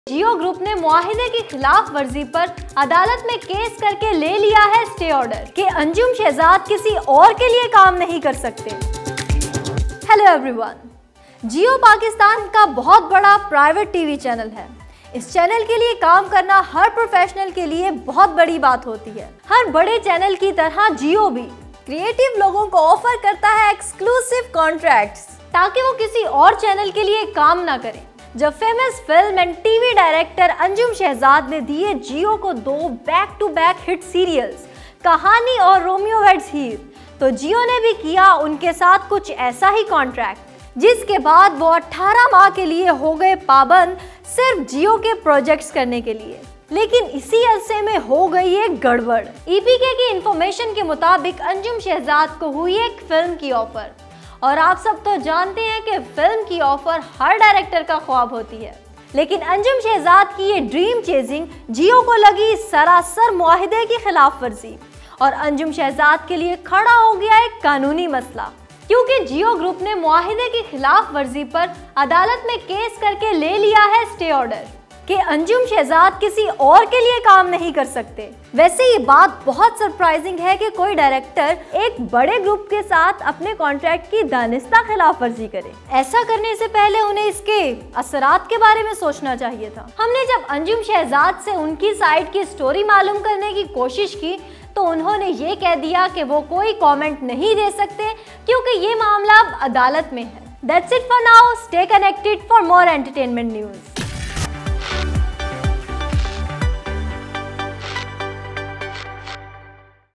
जियो group ने मुआहिदे की खिलाफ वर्जी पर अदालत में केस करके ले लिया है स्टे ऑर्डर कि अंजुम शहजाद किसी और के लिए काम नहीं कर सकते। हेलो एवरीवन, जियो पाकिस्तान का बहुत बड़ा प्राइवेट टीवी चैनल है। इस चैनल के लिए काम करना हर प्रोफेशनल के लिए बहुत बड़ी बात होती है। हर बड़े चैनल की तरह जियो भी क्रिएटिव लोगों को ऑफर करता है एक्सक्लूसिव कॉन्ट्रैक्ट्स ताकि वो किसी और चैनल के लिए काम ना करें। जब famous film and TV director Anjum Shahzad ने दिए जियो को 2 back to back hit serials Kahaani और रोमियो वेड्स हीर, तो जियो ने भी किया उनके साथ कुछ ऐसा ही कॉन्ट्रैक्ट, जिसके बाद वो 18 माह के लिए हो गए पाबंद सिर्फ जियो के प्रोजेक्ट्स करने के लिए। लेकिन इसी अरसे में हो गई एक गड़बड़। ईपीके की इंफॉर्मेशन के मुताबिक अंजुम शहजाद को हुई एक फिल्म की ऑफर, और आप सब तो जानते हैं कि फिल्म की ऑफर हर डायरेक्टर का ख्वाब होती है। लेकिन अंजुम शहजाद की ये ड्रीम चेजिंग जियो को लगी सरासर मुआहिदे की खिलाफ वर्जी, और अंजुम शहजाद के लिए खड़ा हो गया एक कानूनी मसला, क्योंकि जियो ग्रुप ने मुआहिदे की खिलाफ वर्जी पर अदालत में केस करके ले लिया है स्टे ऑर्डर कि अंजुम शहजाद किसी और के लिए काम नहीं कर सकते। वैसे ये बात बहुत सरप्राइजिंग है कि कोई डायरेक्टर एक बड़े ग्रुप के साथ अपने कॉन्ट्रैक्ट की दानिस्ता खिलाफ वर्जी करे। ऐसा करने से पहले उन्हें इसके असरात के बारे में सोचना चाहिए था। हमने जब अंजुम शहजाद से उनकी साइड की स्टोरी मालूम करने की कोशिश की तो उन्होंने ये कह दिया कि वो कोई कॉमेंट नहीं दे सकते क्योंकि ये मामला अब अदालत में है। That's it for now. Stay connected for more entertainment news.